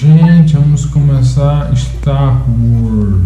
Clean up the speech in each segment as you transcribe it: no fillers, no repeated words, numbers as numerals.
Gente, vamos começar Star Wars.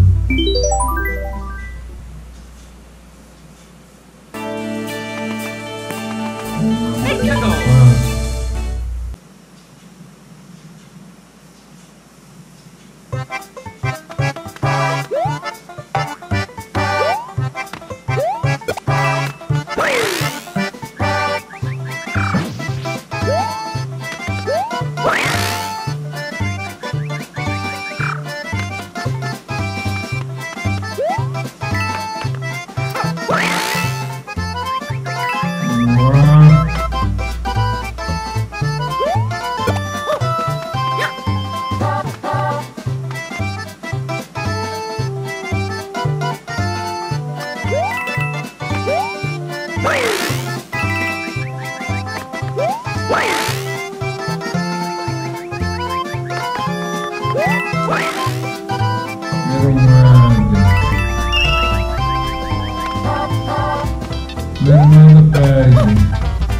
Bernardo perde.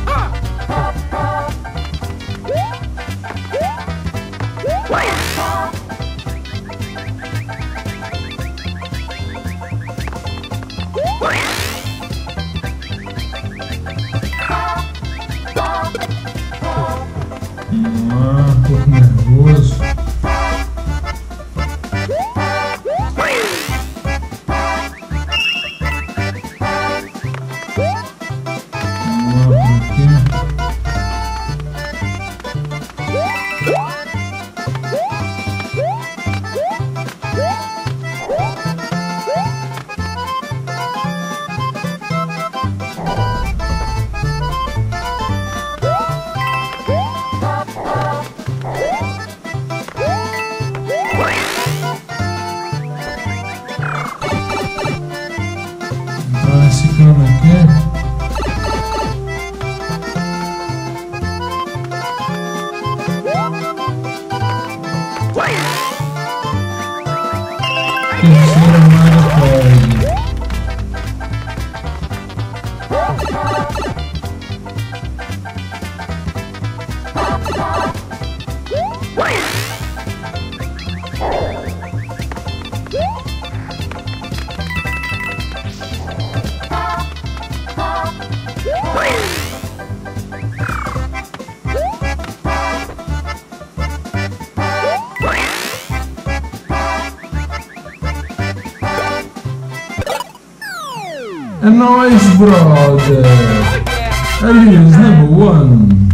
Tô nervoso. Esse cano aqui. Terceira malha perde. É nóis, brother! Aliens number 1.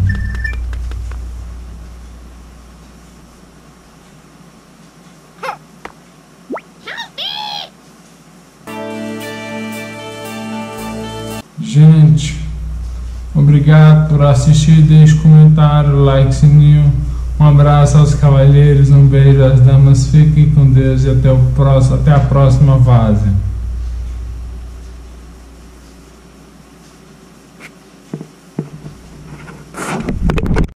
Gente, obrigado por assistir, deixe comentário, like, sininho. Um abraço aos cavalheiros, um beijo às damas, fiquem com Deus e até a próxima fase.